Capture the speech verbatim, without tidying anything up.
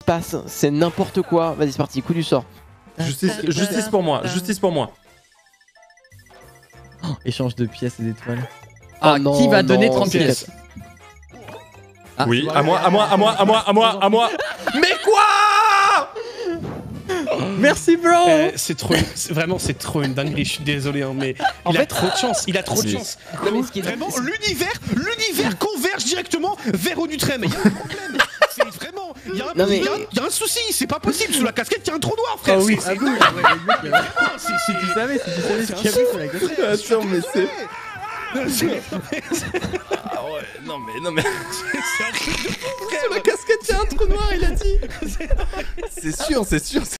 passe. C'est n'importe quoi. Vas-y, c'est parti, coup du sort. Justice, justice pour moi, justice pour moi. Oh, échange de pièces et d'étoiles. Ah, Oh non, qui va donner non, trente c'est- pièces? Ah, Oui, à moi, à moi, à moi, à moi, à moi, à moi. Mais quoi? Merci, bro. Euh, c'est trop, une- c'est- vraiment, c'est trop une dinguerie. Je suis désolé, hein, mais En il fait- a trop de chance. Il a trop de Si. chance. Non, mais ce qui est- Vraiment, l'univers, l'univers converge directement vers Onutrem. Il y a un problème. C'est vraiment, il y a un, Non, mais- il y a un- il y a un souci. C'est pas possible. Sous la casquette, il y a un trou noir, frère. Ah oui, C'est- ah c'est oui, dingue. ah ouais, le mec, euh, C'est- c'est- si tu savais, si tu savais ce qu'il y avait sur la casquette. Attends, mais c'est. c'est- Ah ouais, non mais, non mais. c'est un truc de fou, frère. Sur la casquette, il y a un trou noir, il a dit. C'est sûr, c'est sûr.